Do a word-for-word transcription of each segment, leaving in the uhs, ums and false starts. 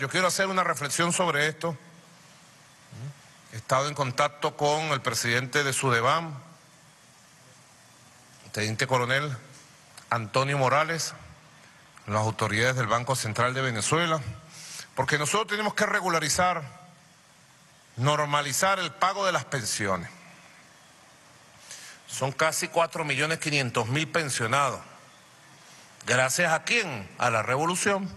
Yo quiero hacer una reflexión sobre esto. He estado en contacto con el presidente de Sudebam, teniente coronel Antonio Morales, las autoridades del Banco Central de Venezuela, porque nosotros tenemos que regularizar, normalizar el pago de las pensiones. Son casi cuatro millones quinientos mil pensionados. ¿Gracias a quién? A la revolución.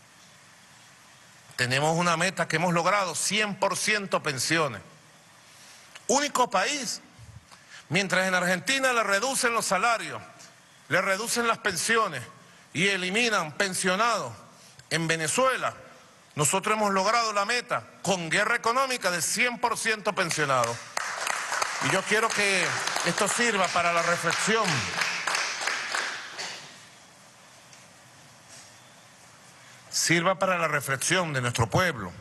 Tenemos una meta que hemos logrado, cien por ciento pensiones. Único país. Mientras en Argentina le reducen los salarios, le reducen las pensiones y eliminan pensionados, en Venezuela nosotros hemos logrado la meta con guerra económica de cien por ciento pensionados. Y yo quiero que esto sirva para la reflexión. Sirva para la reflexión de nuestro pueblo,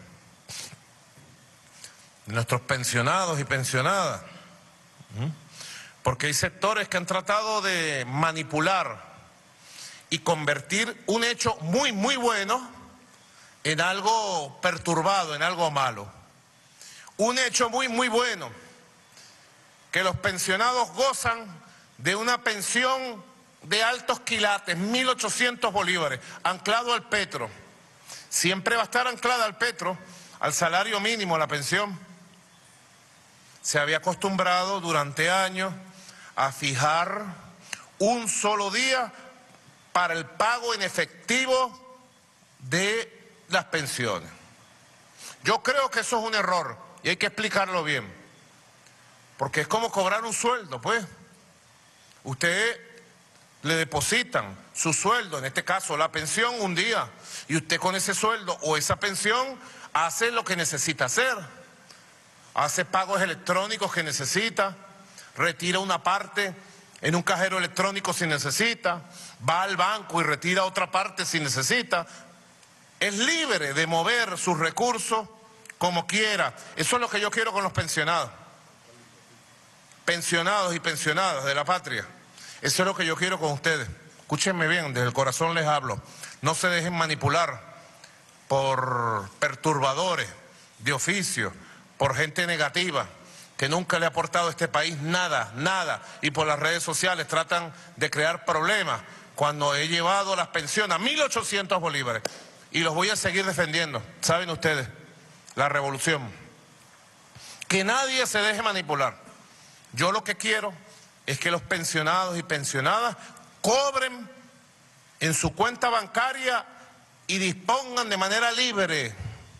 de nuestros pensionados y pensionadas. Porque hay sectores que han tratado de manipular y convertir un hecho muy, muy bueno en algo perturbado, en algo malo. Un hecho muy, muy bueno, que los pensionados gozan de una pensión de altos quilates, mil ochocientos bolívares, anclado al petro. Siempre va a estar anclada al petro, al salario mínimo, la pensión. Se había acostumbrado durante años a fijar un solo día para el pago en efectivo de las pensiones. Yo creo que eso es un error y hay que explicarlo bien, porque es como cobrar un sueldo, pues. Usted le depositan su sueldo, en este caso la pensión, un día, y usted con ese sueldo o esa pensión hace lo que necesita hacer. Hace pagos electrónicos que necesita, retira una parte en un cajero electrónico si necesita, va al banco y retira otra parte si necesita. Es libre de mover sus recursos como quiera. Eso es lo que yo quiero con los pensionados. Pensionados y pensionadas de la patria. Eso es lo que yo quiero con ustedes. Escúchenme bien, desde el corazón les hablo. No se dejen manipular por perturbadores de oficio, por gente negativa que nunca le ha aportado a este país nada, nada, y por las redes sociales tratan de crear problemas cuando he llevado las pensiones a mil ochocientos bolívares y los voy a seguir defendiendo. ¿Saben ustedes? La revolución. Que nadie se deje manipular. Yo lo que quiero es que los pensionados y pensionadas cobren en su cuenta bancaria y dispongan de manera libre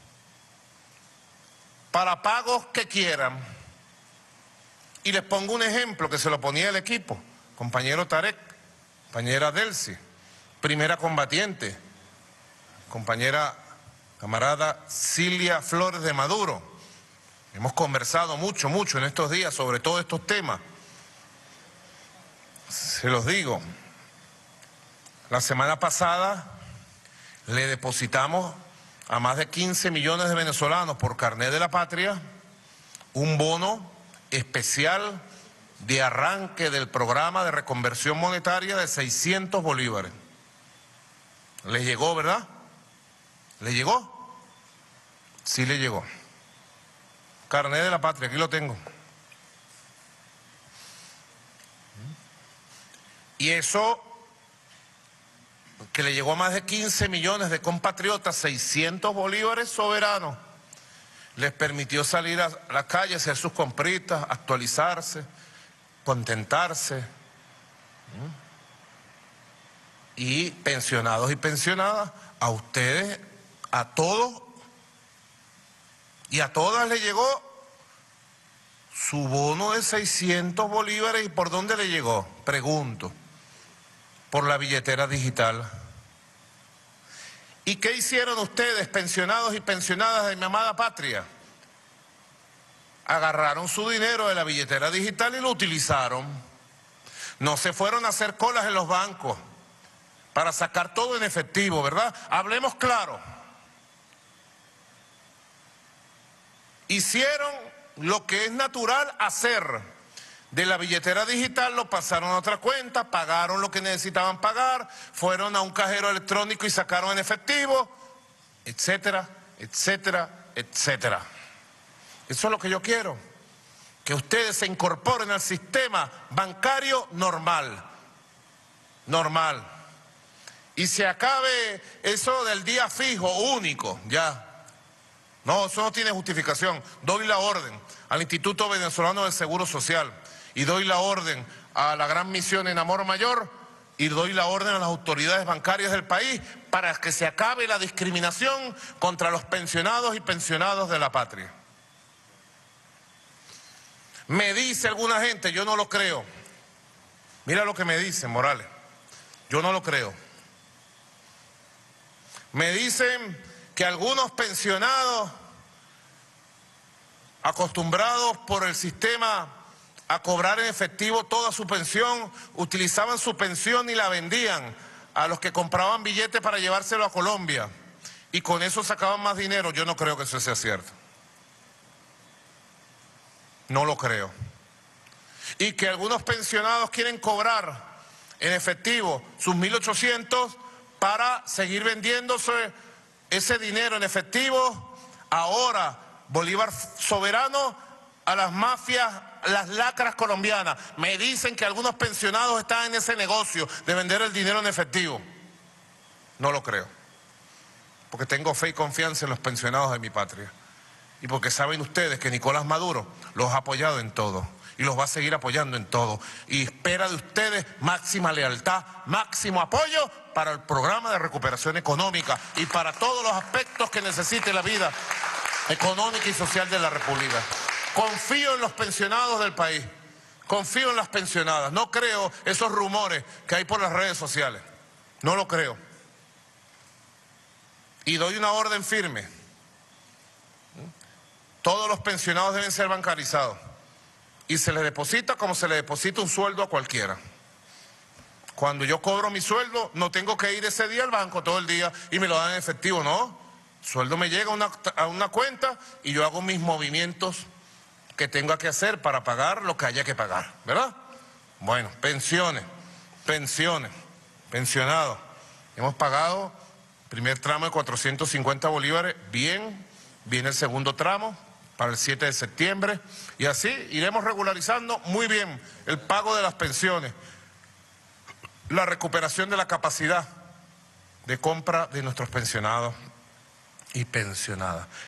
para pagos que quieran. Y les pongo un ejemplo que se lo ponía el equipo, compañero Tarek, compañera Delcy, primera combatiente, compañera camarada Cilia Flores de Maduro. Hemos conversado mucho, mucho en estos días sobre todos estos temas. Se los digo, la semana pasada le depositamos a más de quince millones de venezolanos por carnet de la patria un bono especial de arranque del programa de reconversión monetaria de seiscientos bolívares. ¿Le llegó, verdad? ¿Le llegó? Sí le llegó. Carnet de la patria, aquí lo tengo. Y eso, que le llegó a más de quince millones de compatriotas, seiscientos bolívares soberanos, les permitió salir a la calle, hacer sus compritas, actualizarse, contentarse. Y pensionados y pensionadas, a ustedes, a todos y a todas le llegó su bono de seiscientos bolívares. ¿Y por dónde le llegó? Pregunto. Por la billetera digital. ¿Y qué hicieron ustedes, pensionados y pensionadas de mi amada patria? Agarraron su dinero de la billetera digital y lo utilizaron. No se fueron a hacer colas en los bancos para sacar todo en efectivo, ¿verdad? Hablemos claro. Hicieron lo que es natural hacer. De la billetera digital lo pasaron a otra cuenta, pagaron lo que necesitaban pagar, fueron a un cajero electrónico y sacaron en efectivo, etcétera, etcétera, etcétera. Eso es lo que yo quiero, que ustedes se incorporen al sistema bancario normal, normal, y se acabe eso del día fijo, único, ya. No, eso no tiene justificación. Doy la orden al Instituto Venezolano del Seguro Social y doy la orden a la Gran Misión en Amor Mayor y doy la orden a las autoridades bancarias del país para que se acabe la discriminación contra los pensionados y pensionados de la patria. Me dice alguna gente, yo no lo creo. Mira lo que me dicen, Morales. Yo no lo creo. Me dicen que algunos pensionados acostumbrados por el sistema a cobrar en efectivo toda su pensión, utilizaban su pensión y la vendían a los que compraban billetes para llevárselo a Colombia y con eso sacaban más dinero. Yo no creo que eso sea cierto. No lo creo. Y que algunos pensionados quieren cobrar en efectivo sus mil ochocientos para seguir vendiéndose ese dinero en efectivo, ahora Bolívar soberano, a las mafias, las lacras colombianas. Me dicen que algunos pensionados están en ese negocio de vender el dinero en efectivo. No lo creo, porque tengo fe y confianza en los pensionados de mi patria. Y porque saben ustedes que Nicolás Maduro los ha apoyado en todo y los va a seguir apoyando en todo. Y espera de ustedes máxima lealtad, máximo apoyo para el programa de recuperación económica y para todos los aspectos que necesite la vida económica y social de la República. Confío en los pensionados del país, confío en las pensionadas. No creo esos rumores que hay por las redes sociales, no lo creo. Y doy una orden firme. Todos los pensionados deben ser bancarizados y se les deposita como se le deposita un sueldo a cualquiera. Cuando yo cobro mi sueldo, no tengo que ir ese día al banco todo el día y me lo dan en efectivo, no. El sueldo me llega a una, a una cuenta y yo hago mis movimientos que tenga que hacer para pagar lo que haya que pagar, ¿verdad? Bueno, pensiones, pensiones, pensionados. Hemos pagado el primer tramo de cuatrocientos cincuenta bolívares, bien, viene el segundo tramo para el siete de septiembre y así iremos regularizando muy bien el pago de las pensiones, la recuperación de la capacidad de compra de nuestros pensionados y pensionadas.